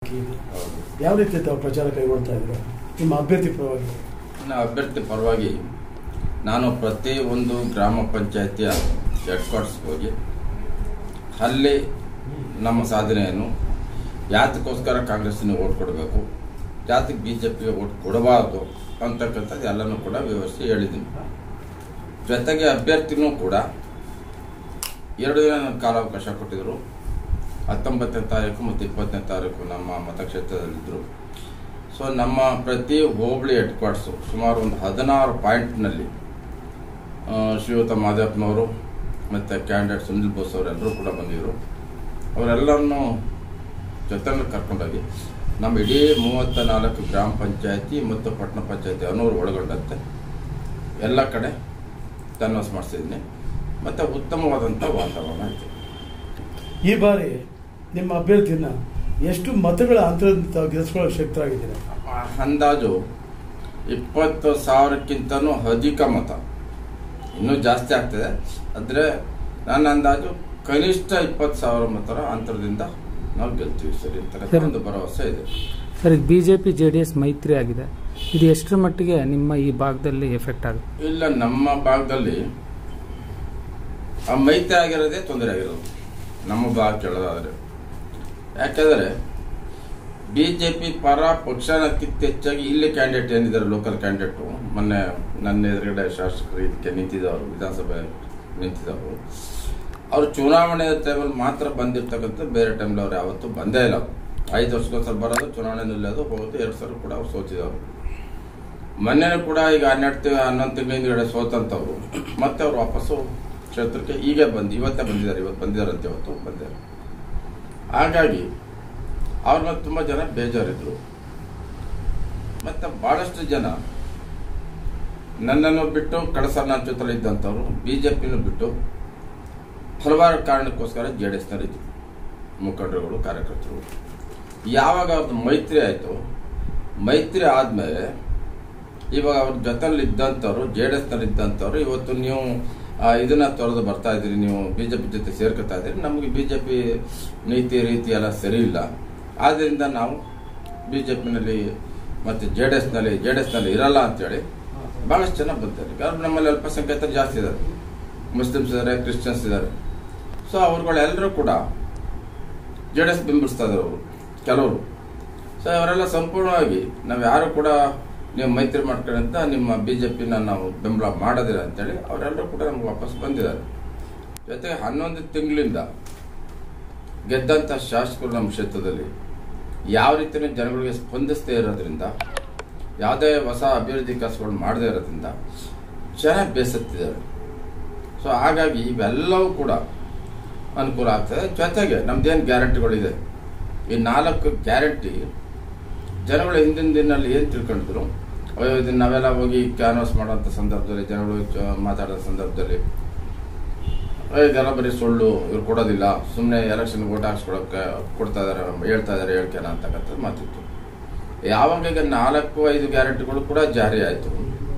ಯಾವ ರೀತಿ ತಾವು ಪ್ರಚಾರ ಕೈಗೊಳ್ತಾ ಇದ್ದೀರಾ ನಿಮ್ಮ ಅಭ್ಯರ್ಥಿ ಪರವಾಗಿ? ನನ್ನ ಅಭ್ಯರ್ಥಿ ಪರವಾಗಿ ನಾನು ಪ್ರತಿ ಒಂದು ಗ್ರಾಮ ಪಂಚಾಯತಿಯ ಹೆಡ್ ಕ್ವಾರ್ಟರ್ಸ್ಗೆ ಹೋಗಿ ಅಲ್ಲಿ ನಮ್ಮ ಸಾಧನೆಯನ್ನು ಯಾತಕ್ಕೋಸ್ಕರ ಕಾಂಗ್ರೆಸ್ಸಿನ ಓಟ್ ಕೊಡಬೇಕು, ಯಾತಕ್ಕೆ BJPಗೆ ಓಟ್ ಕೊಡಬಾರ್ದು ಅಂತಕ್ಕಂಥದ್ದು ಎಲ್ಲನೂ ಕೂಡ ವಿವರಿಸಿ ಹೇಳಿದ್ದೀನಿ. ಜೊತೆಗೆ ಅಭ್ಯರ್ಥಿನೂ ಕೂಡ 2 ದಿನ ನನ್ನ ಕಾಲಾವಕಾಶ ಕೊಟ್ಟಿದ್ದರು. 19ನೇ ತಾರೀಕು ಮತ್ತು 20ನೇ ತಾರೀಕು ನಮ್ಮ ಮತಕ್ಷೇತ್ರದಲ್ಲಿದ್ದರು. ಸೊ ನಮ್ಮ ಪ್ರತಿ ಹೋಬಳಿ ಹೆಡ್ ಕ್ವಾರ್ಟರ್ಸು ಸುಮಾರು ಒಂದು 16 ಪಾಯಿಂಟ್ನಲ್ಲಿ ಶ್ರೀಯುತ ಮಾದೇವಪ್ಪನವರು ಮತ್ತು ಕ್ಯಾಂಡಿಡೇಟ್ ಸುನಿಲ್ ಬೋಸ್ ಅವರೆಲ್ಲರೂ ಕೂಡ ಬಂದಿದ್ದರು. ಅವರೆಲ್ಲರನ್ನೂ ಜೊತೆಯಲ್ಲಿ ಕರ್ಕೊಂಡೋಗಿ ನಮ್ಮ ಇಡೀ 34 ಗ್ರಾಮ ಪಂಚಾಯತಿ ಮತ್ತು ಪಟ್ಟಣ ಪಂಚಾಯತಿ ಅನ್ನೋರು ಒಳಗೊಂಡಂತೆ ಎಲ್ಲ ಕಡೆ ಕನ್ವರ್ಸ್ ಮಾಡಿಸಿದ್ದೀನಿ ಮತ್ತು ಉತ್ತಮವಾದಂಥ ವಾತಾವರಣ ಇದೆ. ಈ ಬಾರಿ ನಿಮ್ಮ ಅಭ್ಯರ್ಥಿನ ಎಷ್ಟು ಮತಗಳ ಅಂತರದಿಂದ ಗೆಲ್ಲಿಸ್ಕೊಳ್ಳೋ ಶಕ್ತರಾಗಿದ್ದೀರಾ? ಅಂದಾಜು 20,000ಕ್ಕಿಂತನೂ ಅಧಿಕ ಮತ, ಇನ್ನೂ ಜಾಸ್ತಿ ಆಗ್ತದೆ. ಆದರೆ ನನ್ನ ಅಂದಾಜು ಕನಿಷ್ಠ 20,000 ಮತರ ಅಂತರದಿಂದ ನಾವು ಗೆಲ್ತೀವಿ ಸರ್. ಇಂಥ ಒಂದು ಭರವಸೆ ಇದೆ ಸರ್. ಈಗ BJP JDS ಮೈತ್ರಿ ಆಗಿದೆ, ಇದು ಎಷ್ಟರ ಮಟ್ಟಿಗೆ ನಿಮ್ಮ ಈ ಭಾಗದಲ್ಲಿ ಎಫೆಕ್ಟ್ ಆಗುತ್ತೆ? ಇಲ್ಲ, ನಮ್ಮ ಭಾಗದಲ್ಲಿ ಆ ಮೈತ್ರಿ ಆಗಿರೋದೇ ತೊಂದರೆ ಆಗಿರೋದು ನಮ್ಮ ಭಾಗ ಕೇಳೋದಾದರೆ. ಯಾಕೆಂದರೆ BJP ಪರ ಪಕ್ಷಕ್ಕಿಂತ ಹೆಚ್ಚಾಗಿ ಇಲ್ಲಿ ಕ್ಯಾಂಡಿಡೇಟ್ ಏನಿದ್ದಾರೆ, ಲೋಕಲ್ ಕ್ಯಾಂಡಿಡೇಟು, ಮೊನ್ನೆ ನನ್ನ ಎದುರುಗಡೆ ಶಾಸಕರು ಇದಕ್ಕೆ ನಿಂತಿದ್ದವರು, ವಿಧಾನಸಭೆ ನಿಂತಿದ್ದವರು, ಅವರು ಚುನಾವಣೆ ಟೈಮಲ್ಲಿ ಮಾತ್ರ ಬಂದಿರ್ತಕ್ಕಂಥ, ಬೇರೆ ಟೈಮಲ್ಲಿ ಅವ್ರು ಯಾವತ್ತೂ ಬಂದೇ ಇಲ್ಲ. 5 ವರ್ಷಕ್ಕೊಂದ್ಸಲ ಬರೋದು, ಚುನಾವಣೆ ನಿಲ್ಲೋದು, ಹೋಗೋದು. 2 ಸಲ ಕೂಡ ಅವ್ರು ಸೋತಿದವರು. ಮೊನ್ನೆನೂ ಕೂಡ ಈಗ 11 ತಿಂಗಳ ಹಿಂದ್ಗಡೆ ಸೋತಂಥವ್ರು ಮತ್ತೆ ಅವ್ರು ವಾಪಸ್ಸು ಕ್ಷೇತ್ರಕ್ಕೆ ಈಗ ಇವತ್ತೇ ಬಂದಿದ್ದಾರೆ. ಇವತ್ತು ಬಂದಿದ್ದಾರಂತೆ, ಇವತ್ತು ಬಂದಿದ್ದಾರೆ. ಹಾಗಾಗಿ ಅವ್ರ ಮೇಲೆ ತುಂಬ ಜನ ಬೇಜಾರಿದ್ರು. ಮತ್ತು ಭಾಳಷ್ಟು ಜನ ನನ್ನನ್ನು ಬಿಟ್ಟು ಕಳಸನ ಜೊತೆಲಿ ಇದ್ದಂಥವ್ರು BJPನೂ ಬಿಟ್ಟು ಹಲವಾರು ಕಾರಣಕ್ಕೋಸ್ಕರ JDSನಲ್ಲಿದ್ದು ಮುಖಂಡರುಗಳು, ಕಾರ್ಯಕರ್ತರು. ಯಾವಾಗ ಅವ್ರದ್ದು ಮೈತ್ರಿ ಆಯಿತು, ಮೈತ್ರಿ ಆದಮೇಲೆ ಇವಾಗ ಅವ್ರ ಜೊತೆಲಿ ಇದ್ದಂಥವ್ರು, JDSನಲ್ಲಿ ಇದ್ದಂಥವ್ರು, ಇವತ್ತು ನೀವು ಇದನ್ನ ತೊರೆದು ಬರ್ತಾ ಇದ್ದೀರಿ, ನೀವು BJP ಜೊತೆ ಸೇರ್ಕೊತಾ ಇದ್ದೀರಿ, ನಮಗೆ BJP ನೀತಿ ರೀತಿ ಎಲ್ಲ ಸರಿ ಇಲ್ಲ, ಆದ್ದರಿಂದ ನಾವು BJPನಲ್ಲಿ ಮತ್ತು JDSನಲ್ಲಿ ಇರಲ್ಲ ಅಂತೇಳಿ ಭಾಳಷ್ಟು ಜನ ಬಂದಿದ್ದಾರೆ. ಯಾರು ನಮ್ಮಲ್ಲಿ ಅಲ್ಪಸಂಖ್ಯಾತರು ಜಾಸ್ತಿ ಇದ್ದಾರೆ, ಮುಸ್ಲಿಮ್ಸ್ ಇದ್ದಾರೆ, ಕ್ರಿಶ್ಚಿಯನ್ಸ್ ಇದ್ದಾರೆ. ಸೊ ಅವ್ರುಗಳೆಲ್ಲರೂ ಕೂಡ JDS ಬೆಂಬಲಿಸ್ತಾ ಇದ್ದಾರೆ ಅವರು ಕೆಲವರು. ಸೊ ಅವರೆಲ್ಲ ಸಂಪೂರ್ಣವಾಗಿ ನಾವು ಯಾರು ಕೂಡ ನೀವು ಮೈತ್ರಿ ಮಾಡ್ಕೊಳ್ಳಿ ಅಂತ ನಿಮ್ಮ BJPನ ನಾವು ಬೆಂಬಲ ಮಾಡೋದಿಲ್ಲ ಅಂತೇಳಿ ಅವರೆಲ್ಲರೂ ಕೂಡ ನಮ್ಗೆ ವಾಪಸ್ ಬಂದಿದ್ದಾರೆ. ಜೊತೆಗೆ 11 ತಿಂಗಳಿಂದ ಗೆದ್ದಂಥ ಶಾಸಕರು ನಮ್ಮ ಕ್ಷೇತ್ರದಲ್ಲಿ ಯಾವ ರೀತಿಯ ಜನಗಳಿಗೆ ಸ್ಪಂದಿಸದೇ ಇರೋದ್ರಿಂದ, ಯಾವುದೇ ಹೊಸ ಅಭಿವೃದ್ಧಿ ಕೆಲಸಗಳು ಮಾಡದೇ ಇರೋದ್ರಿಂದ ಜನ ಬೇಸತ್ತಿದ್ದಾರೆ. ಸೊ ಹಾಗಾಗಿ ಇವೆಲ್ಲವೂ ಕೂಡ ಅನುಕೂಲ ಆಗ್ತದೆ. ಜೊತೆಗೆ ನಮ್ದೇನು ಗ್ಯಾರಂಟಿಗಳಿದೆ, ಈ 4 ಗ್ಯಾರಂಟಿ ಜನಗಳು ಹಿಂದಿನ ದಿನಲ್ಲಿ ಏನು ತಿಳ್ಕೊಂಡಿದ್ರು, ಇದನ್ನು ನಾವೆಲ್ಲ ಹೋಗಿ ಕ್ಯಾನ್ವಾಸ್ ಮಾಡೋಂಥ ಸಂದರ್ಭದಲ್ಲಿ, ಜನಗಳು ಮಾತಾಡೋ ಸಂದರ್ಭದಲ್ಲಿ ಇದೆಲ್ಲ ಬರೀ ಸುಳ್ಳು, ಇವ್ರು ಕೊಡೋದಿಲ್ಲ, ಸುಮ್ಮನೆ ಎಲೆಕ್ಷನ್ಗೆ ಓಟ್ ಹಾಕ್ಸ್ಕೊಳಕ್ಕೆ ಕೊಡ್ತಾ ಇದ್ದಾರೆ, ಹೇಳ್ತಾ ಇದ್ದಾರೆ ಹೇಳ್ಕೇನ ಅಂತಕ್ಕಂಥದ್ದು ಮಾತಿತ್ತು. ಯಾವಾಗ ಈಗ 4-5 ಗ್ಯಾರಂಟಿಗಳು ಕೂಡ ಜಾರಿ ಆಯಿತು,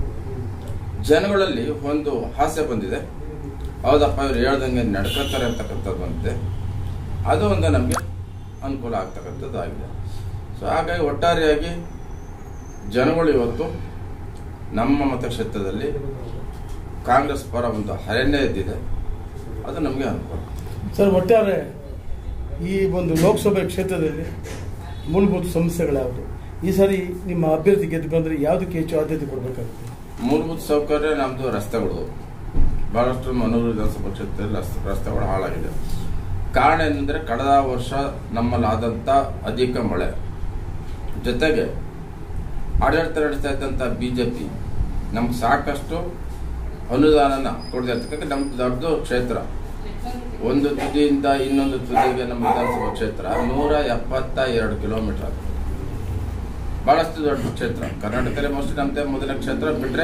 ಜನಗಳಲ್ಲಿ ಒಂದು ಹಾಸ್ಯ ಬಂದಿದೆ, ಹೌದಪ್ಪ ಇವ್ರು ಹೇಳ್ದಂಗೆ ನಡ್ಕೊತಾರೆ ಅಂತಕ್ಕಂಥದ್ದು ಬಂದಿದೆ. ಅದು ಒಂದು ನಮಗೆ ಅನುಕೂಲ ಆಗ್ತಕ್ಕಂಥದ್ದು ಆಗಿದೆ. ಸೊ ಹಾಗಾಗಿ ಒಟ್ಟಾರೆಯಾಗಿ ಜನಗಳು ಇವತ್ತು ನಮ್ಮ ಮತಕ್ಷೇತ್ರದಲ್ಲಿ ಕಾಂಗ್ರೆಸ್ ಪರ ಒಂದು ಹರಣ್ಯ ಎದ್ದಿದೆ, ಅದು ನಮಗೆ ಅನುಕೂಲ. ಸರ್, ಒಟ್ಟಾರೆ ಈ ಒಂದು ಲೋಕಸಭೆ ಕ್ಷೇತ್ರದಲ್ಲಿ ಮೂಲಭೂತ ಸಮಸ್ಯೆಗಳ್ಯಾವುದು? ಈ ಸಾರಿ ನಿಮ್ಮ ಅಭ್ಯರ್ಥಿ ಗೆದ್ದು ಬಂದರೆ ಯಾವುದಕ್ಕೆ ಹೆಚ್ಚು ಆದ್ಯತೆ ಕೊಡಬೇಕಾಗುತ್ತೆ? ಮೂಲಭೂತ ಸೌಕರ್ಯ ನಮ್ಮದು ರಸ್ತೆಗಳು, ಬಹಳಷ್ಟು ಮನೂರು ವಿಧಾನಸಭಾ ಕ್ಷೇತ್ರದಲ್ಲಿ ರಸ್ತೆಗಳು ಹಾಳಾಗಿದೆ. ಕಾರಣ ಏನಂದರೆ ಕಳೆದ ವರ್ಷ ನಮ್ಮಲ್ಲಿ ಆದಂಥ ಅಧಿಕ ಮಳೆ, ಜೊತೆಗೆ ಆಡಳಿತ ನಡೆಸ್ತಾ ಇದ್ದಂಥ BJP ನಮ್ಗೆ ಸಾಕಷ್ಟು ಅನುದಾನನ ಕೊಡದೇ ಇರ್ತಕ್ಕಂಥ ನಮ್ಮ ದೊಡ್ಡ ಕ್ಷೇತ್ರ, ಒಂದು ತುದಿಯಿಂದ ಇನ್ನೊಂದು ತುದಿಗೆ ನಮ್ಮ ವಿಧಾನಸಭಾ ಕ್ಷೇತ್ರ 172 ಕಿಲೋಮೀಟರ್ ಆಗುತ್ತೆ. ಬಹಳಷ್ಟು ದೊಡ್ಡ ಕ್ಷೇತ್ರ, ಕರ್ನಾಟಕದಲ್ಲಿ ಮೋಸ್ಟ್ಲಿ ನಮ್ಮದೇ ಮೊದಲನೇ ಕ್ಷೇತ್ರ ಬಿಟ್ಟರೆ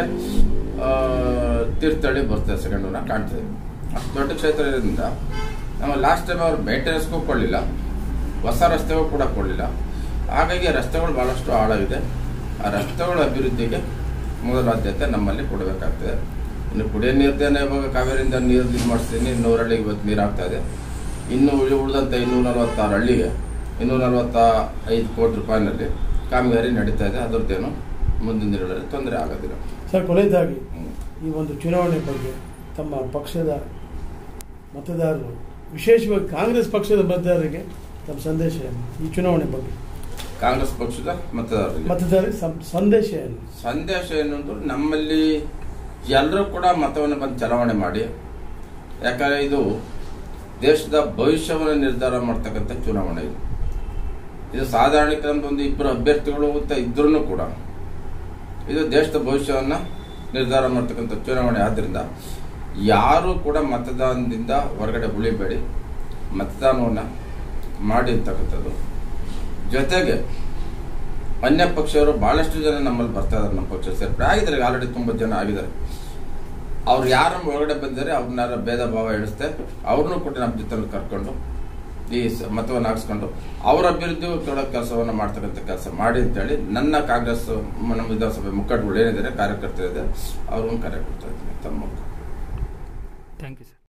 ತೀರ್ಥಹಳ್ಳಿ ಬರ್ತದೆ, ಸೆಕೆಂಡ್ ಒನ್ ಕಾಣ್ತದೆ. ಅಷ್ಟು ದೊಡ್ಡ ಕ್ಷೇತ್ರ ಇರೋದ್ರಿಂದ ನಮ್ಮ ಲಾಸ್ಟ್ ಟೈಮ್ ಅವ್ರು ಮೇಂಟೆನೆನ್ಸ್ಗೂ ಕೊಡಲಿಲ್ಲ, ಹೊಸ ರಸ್ತೆಗೂ ಕೂಡ ಕೊಡಲಿಲ್ಲ. ಹಾಗಾಗಿ ರಸ್ತೆಗಳು ಭಾಳಷ್ಟು ಹಾಳಾಗಿದೆ. ಆ ರಸ್ತೆಗಳ ಅಭಿವೃದ್ಧಿಗೆ ಮೊದಲ ಆದ್ಯತೆ ನಮ್ಮಲ್ಲಿ ಕೊಡಬೇಕಾಗ್ತದೆ. ಇನ್ನು ಕುಡಿಯೋ ನೀರ್ದೇನೆ ಇವಾಗ ಕಾವೇರಿಯಿಂದ ನೀರು ಇದು ಮಾಡಿಸ್ತೀನಿ, 100 ಹಳ್ಳಿಗೆ ಇವತ್ತು ನೀರು ಆಗ್ತಾ ಇದೆ. ಇನ್ನು ಉಳಿದಂಥ 246 ಹಳ್ಳಿಗೆ 245 ಕೋಟಿ ರೂಪಾಯಿನಲ್ಲಿ ಕಾಮಗಾರಿ ನಡೀತಾ ಇದೆ. ಅದರದ್ದೇನು ಮುಂದಿನ ದಿನಗಳಲ್ಲಿ ತೊಂದರೆ ಆಗೋದಿಲ್ಲ. ಸರ್, ಕೊನೆಯದಾಗಿ ಈ ಒಂದು ಚುನಾವಣೆ ಬಗ್ಗೆ ತಮ್ಮ ಪಕ್ಷದ ಮತದಾರರು, ವಿಶೇಷವಾಗಿ ಕಾಂಗ್ರೆಸ್ ಪಕ್ಷದ ಮತದಾರರಿಗೆ ತಮ್ಮ ಸಂದೇಶ ಏನು? ಈ ಚುನಾವಣೆ ಬಗ್ಗೆ ಕಾಂಗ್ರೆಸ್ ಪಕ್ಷದ ಮತದಾರರಿಗೆ ಸಂದೇಶ ಏನು? ಸಂದೇಶ ಏನು ಅಂದ್ರೆ, ನಮ್ಮಲ್ಲಿ ಎಲ್ಲರೂ ಕೂಡ ಮತವನ್ನು ಬಂದು ಚಲಾವಣೆ ಮಾಡಿ. ಯಾಕಂದರೆ ಇದು ದೇಶದ ಭವಿಷ್ಯವನ್ನು ನಿರ್ಧಾರ ಮಾಡ್ತಕ್ಕಂಥ ಚುನಾವಣೆ. ಇದು ಸಾಧಾರಣಕ್ಕೆ ಒಂದು ಇಬ್ಬರು ಅಭ್ಯರ್ಥಿಗಳು ಅಂತ ಇದ್ರೂ ಕೂಡ ಇದು ದೇಶದ ಭವಿಷ್ಯವನ್ನು ನಿರ್ಧಾರ ಮಾಡ್ತಕ್ಕಂಥ ಚುನಾವಣೆ. ಆದ್ದರಿಂದ ಯಾರು ಕೂಡ ಮತದಾನದಿಂದ ಹೊರಗಡೆ ಉಳಿಬೇಡಿ, ಮತದಾನವನ್ನು ಮಾಡಿ ಅಂತಕ್ಕಂಥದ್ದು. ಜೊತೆಗೆ ಅನ್ಯ ಪಕ್ಷವರು ಭಾಳಷ್ಟು ಜನ ನಮ್ಮಲ್ಲಿ ಬರ್ತಾ ಇದ್ದಾರೆ, ನಮ್ಮ ಪಕ್ಷ ಸೇರ್ಪಡೆ ಆಗಿದ್ದಾರೆ, ಆಲ್ರೆಡಿ ತುಂಬ ಜನ ಆಗಿದ್ದಾರೆ. ಅವ್ರು ಯಾರು ಹೊರಗಡೆ ಬಂದರೆ ಅವ್ರನ್ನ ಭೇದ ಭಾವ ಇಳಿಸ್ತೆ ಅವ್ರನ್ನೂ ಕೂಡ ನಮ್ಮ ಜೊತೆ ಕರ್ಕೊಂಡು ಈ ಮತವನ್ನು ಹಾಕ್ಸ್ಕೊಂಡು ಅವರ ಅಭಿವೃದ್ಧಿ ಕೆಲಸವನ್ನು ಮಾಡ್ತಕ್ಕಂಥ ಕೆಲಸ ಮಾಡಿ ಅಂತೇಳಿ ನನ್ನ ಕಾಂಗ್ರೆಸ್ ನಮ್ಮ ವಿಧಾನಸಭೆ ಮುಖಂಡಗಳು ಏನಿದ್ದಾರೆ, ಕಾರ್ಯಕರ್ತರಿದ್ದಾರೆ, ಅವ್ರನ್ನ ಕರೆ ಕೊಡ್ತಾ ಇದ್ದೀನಿ ತಮ್ಮ. Thank you sir.